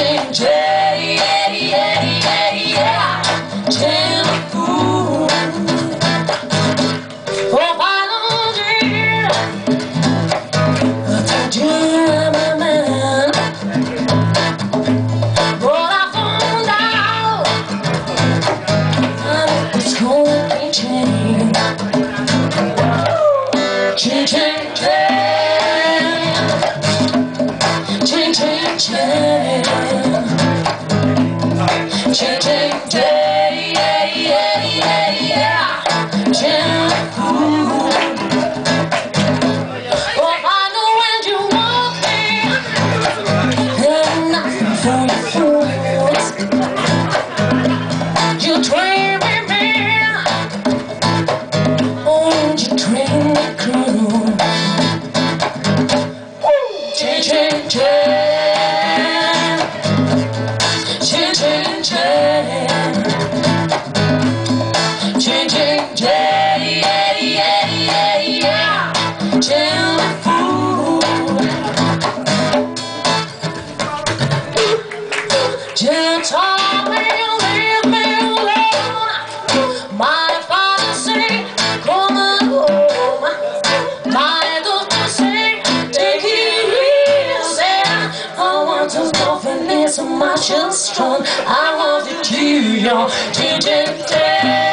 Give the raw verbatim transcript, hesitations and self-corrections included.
ching, yeah, yeah, yeah, yeah. Ching, ooh. Oh, I don't need to do my man, but I found out that it's gonna be changed. Ching, ching, ching, ching, ching, ching. Ching, ching, yeah, yeah, yeah, yeah, yeah. Ching, ooh. Oh, I know when you want me, and nothing for your fools. You dream with me, oh, you dream me cool. Ching, ching, ching. Ching, ching, ching. Ching, ching, yeah, yeah, yeah, yeah, yeah. Ching, ooh. Ching, taught me, leave me alone. My father say, come home. My doctor say, take it easy. I want to go for this so much and strong. I want it to you, ching, ching, ching.